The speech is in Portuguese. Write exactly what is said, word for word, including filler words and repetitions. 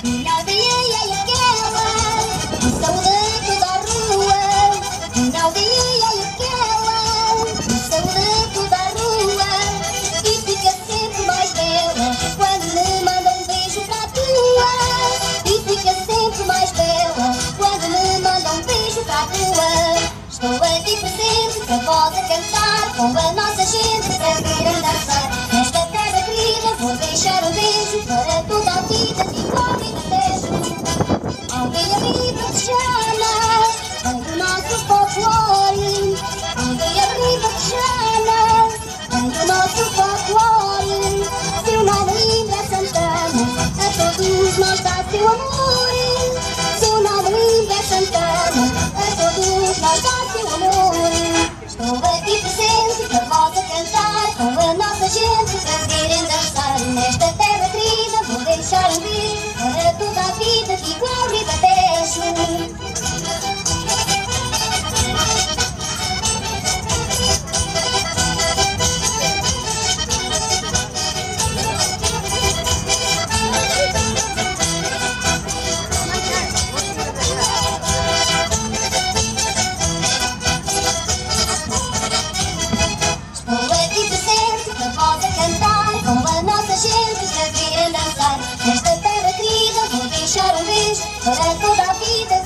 minha aldeia é aquela, de saúde toda a rua. Minha aldeia é aquela, de saúde toda a rua. E fica sempre mais bela quando me manda um beijo para a tua. E fica sempre mais bela quando me manda um beijo para a tua. Estou aqui presente, com a voz a cantar, com a nossa gente para vir a dançar. Nesta terra querida vou deixar um beijo para toda a vida de glória e de beijo. Aldeia Riva te chama, vem do nosso folclore. Aldeia Riva te chama, vem do nosso folclore. Seu nome lindo é Santana, a todos nós dá seu amor. Seu nome lindo é Santana, a todos nós dá seu amor. Estou aqui presente, com a voz a cantar, com a nossa gente para virem dançar. Nesta terra querida vou deixar um beijo para toda a vida de glória e de beijo. Nesta terra querida vou deixar um beijo para toda a vida